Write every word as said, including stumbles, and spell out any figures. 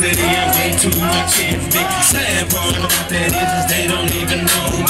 city and way too much envy. Sad part about that is, is they don't even know